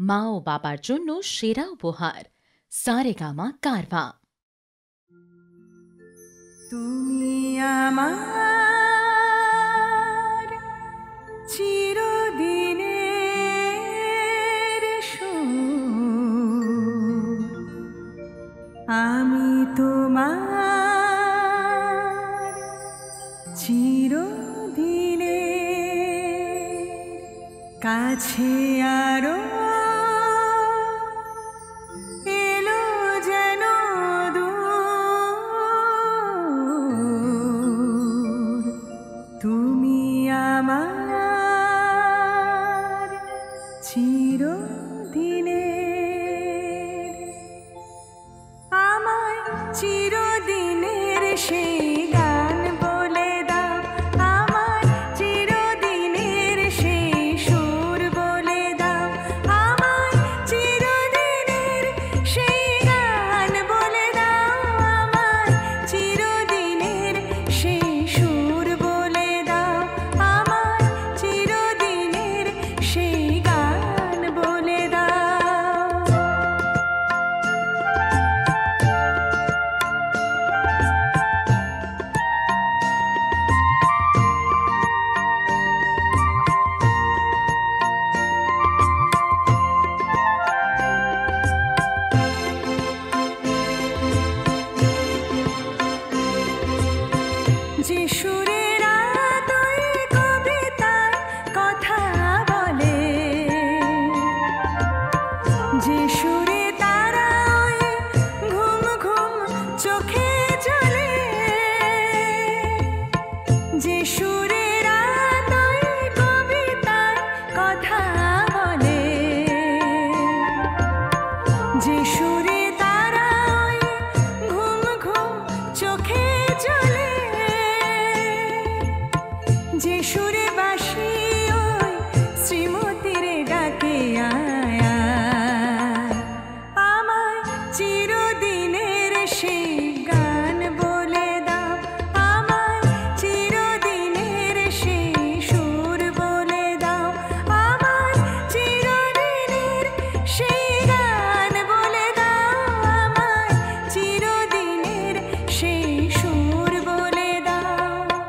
মা ও বাবার জন্য সেরা উপহার সারেগামা কারভা। তুমি আমার চিরদিনের সুর, আমি তোমার চিরদিনের কাছে আরো এলো যেন দূর। তুমি আমার চিরদিনের, আমায় চিরদিনের সেই গান বলে দাও, আমায় চিরদিনের সেই সুর বলে দাও, আমায় চিরদিনের সেই গান বলে দাও, আমায় চিরদিনের সেই সুর বলে দাও, আমায় চিরদিনের সেই গান বলে দাও। যে সুরের আদয় কবিতায় কথা বলে, যে সুরে তারা ওই ঘুম ঘুম চোখে জ্বলে, যে সুরের আদয় কবিতায় কথা বলে, যে সুরে তারা ওই ঘুম ঘুম চোখে জ্বলে, যে সুরে বাঁশি ওই শ্রীমতীর ডাকে আয় আয়, আমায় চিরদিনের সেই গান বলে দাও, আমায় চিরদিনের সেই সুর বলে দাও, আমায় চিরদিনের সেই গান বলে দাও, আমায় চিরদিনের সেই সুর বলে দাও।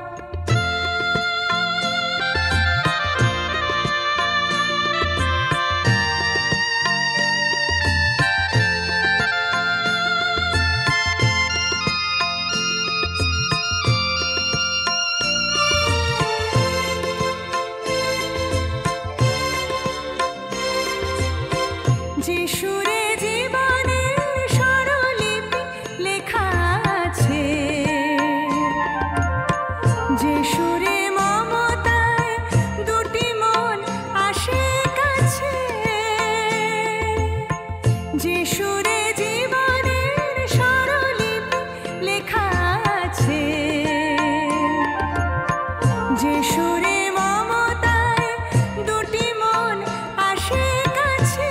যে সুরে জীবনের স্বরলিপি লেখা আছে, যে সুরে মমতায় দুটি মন আসে কাছে, যে সুরে জীবনের স্বরলিপি লেখা আছে, যে সুরে মমতায় দুটি মন আসে কাছে,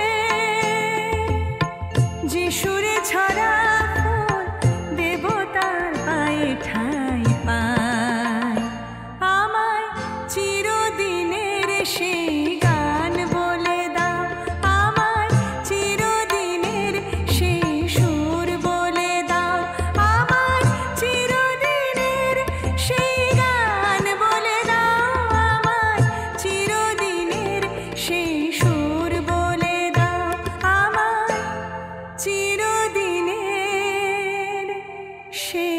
যে সুরে ছড়া ফুল দেবতার পায়ে ঠাঁই পায়, আমায় চিরদিনের সেই গান বলে দাও, আমায় চিরদিনের সেই সুর বলে দাও, আমায় চিরদিনের সেই গান বলে দাও, আমায় চিরদিনের সেই সুর বলে দাও, আমায় চিরদিনের সেই